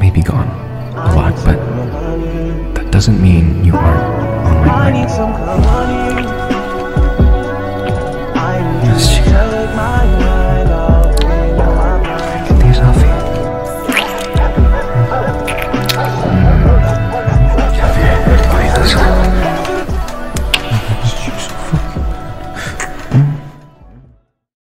may be gone a lot, but that doesn't mean you aren't on my mind.